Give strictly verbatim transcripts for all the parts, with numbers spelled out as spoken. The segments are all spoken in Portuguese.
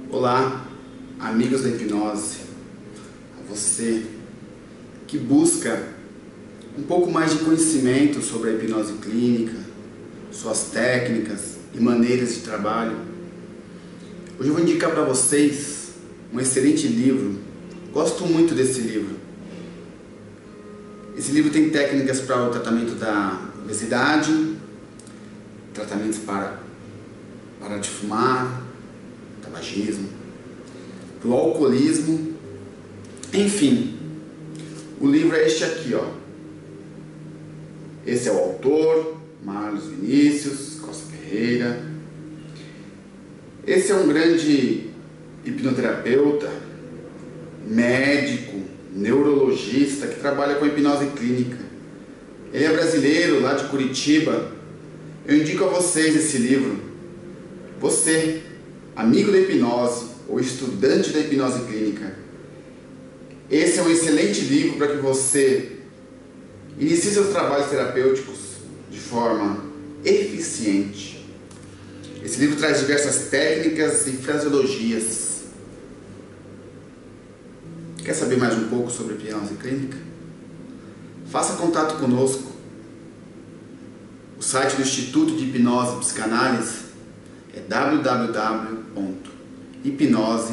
Olá, amigos da hipnose, a você que busca um pouco mais de conhecimento sobre a hipnose clínica, suas técnicas e maneiras de trabalho. Hoje eu vou indicar para vocês um excelente livro. Gosto muito desse livro. Esse livro tem técnicas para o tratamento da obesidade, tratamentos para parar de fumar, tabagismo, para o alcoolismo, enfim. O livro é este aqui, ó. Esse é o autor, Marlos Vinícius Costa Ferreira. Esse é um grande hipnoterapeuta, médico, neurologista que trabalha com hipnose clínica. Ele é brasileiro, lá de Curitiba. Eu indico a vocês esse livro. Você, amigo da hipnose ou estudante da hipnose clínica, esse é um excelente livro para que você inicie seus trabalhos terapêuticos de forma eficiente. Esse livro traz diversas técnicas e fraseologias. Quer saber mais um pouco sobre hipnose clínica? Faça contato conosco. O site do Instituto de Hipnose e Psicanálise é w w w ponto hipnose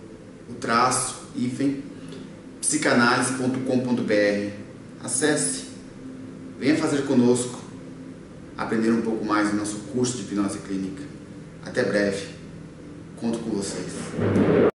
psicanálise ponto com ponto b r. Acesse, venha fazer conosco, aprender um pouco mais do nosso curso de hipnose clínica. Até breve, conto com vocês.